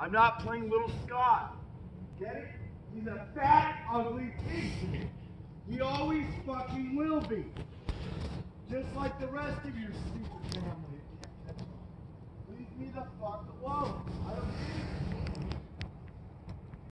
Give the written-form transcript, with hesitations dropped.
I'm not playing little Scott. Get it? He's a fat, ugly pig. He always fucking will be. Just like the rest of your stupid family.